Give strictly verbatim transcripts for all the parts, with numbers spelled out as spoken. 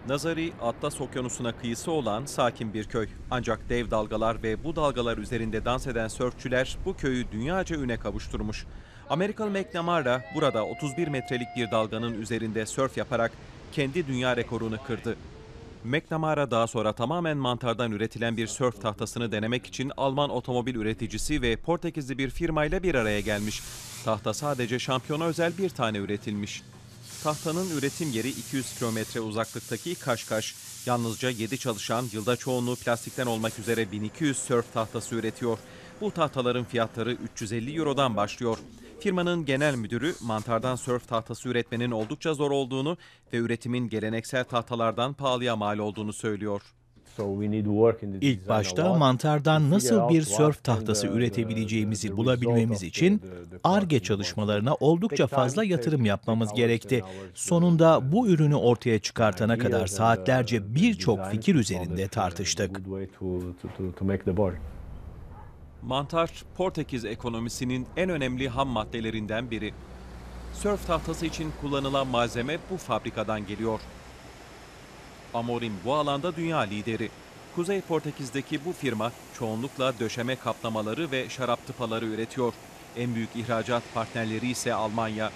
Nazari, Atlas Okyanusu'na kıyısı olan sakin bir köy. Ancak dev dalgalar ve bu dalgalar üzerinde dans eden sörfçüler bu köyü dünyaca üne kavuşturmuş. Amerikalı McNamara burada otuz bir metrelik bir dalganın üzerinde sörf yaparak kendi dünya rekorunu kırdı. McNamara daha sonra tamamen mantardan üretilen bir sörf tahtasını denemek için Alman otomobil üreticisi ve Portekizli bir firmayla bir araya gelmiş. Tahta sadece şampiyona özel bir tane üretilmiş. Tahtanın üretim yeri iki yüz kilometre uzaklıktaki Kaşkaş. Yalnızca yedi çalışan, yılda çoğunluğu plastikten olmak üzere bin iki yüz sörf tahtası üretiyor. Bu tahtaların fiyatları üç yüz elli eurodan başlıyor. Firmanın genel müdürü mantardan sörf tahtası üretmenin oldukça zor olduğunu ve üretimin geleneksel tahtalardan pahalıya mal olduğunu söylüyor. İlk başta mantardan nasıl bir sörf tahtası üretebileceğimizi bulabilmemiz için Ar-Ge çalışmalarına oldukça fazla yatırım yapmamız gerekti. Sonunda bu ürünü ortaya çıkartana kadar saatlerce birçok fikir üzerinde tartıştık. Mantar, Portekiz ekonomisinin en önemli ham maddelerinden biri. Sörf tahtası için kullanılan malzeme bu fabrikadan geliyor. Amorim bu alanda dünya lideri. Kuzey Portekiz'deki bu firma çoğunlukla döşeme kaplamaları ve şarap tıpaları üretiyor. En büyük ihracat partnerleri ise Almanya.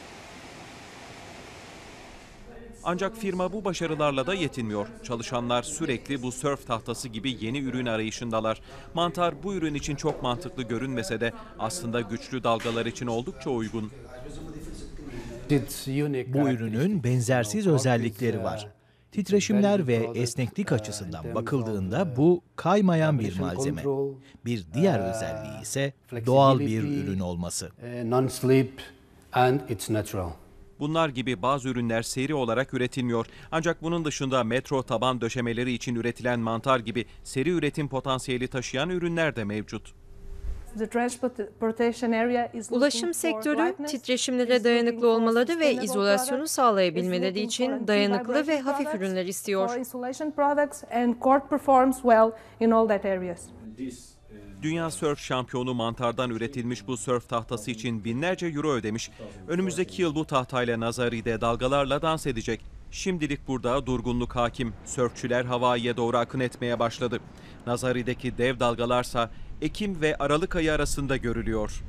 Ancak firma bu başarılarla da yetinmiyor. Çalışanlar sürekli bu sörf tahtası gibi yeni ürün arayışındalar. Mantar bu ürün için çok mantıklı görünmese de aslında güçlü dalgalar için oldukça uygun. Bu ürünün benzersiz özellikleri var. Titreşimler ve esneklik açısından bakıldığında bu kaymayan bir malzeme. Bir diğer özelliği ise doğal bir ürün olması. Bunlar gibi bazı ürünler seri olarak üretilmiyor. Ancak bunun dışında metro taban döşemeleri için üretilen mantar gibi seri üretim potansiyeli taşıyan ürünler de mevcut. Ulaşım sektörü titreşimlere dayanıklı olmaları ve izolasyonu sağlayabilmeleri için dayanıklı ve hafif ürünler istiyor. Dünya sörf şampiyonu mantardan üretilmiş bu sörf tahtası için binlerce euro ödemiş. Önümüzdeki yıl bu tahtayla Nazari'de dalgalarla dans edecek. Şimdilik burada durgunluk hakim. Sörfçüler Hawaii'ye doğru akın etmeye başladı. Nazari'deki dev dalgalarsa Ekim ve Aralık ayı arasında görülüyor.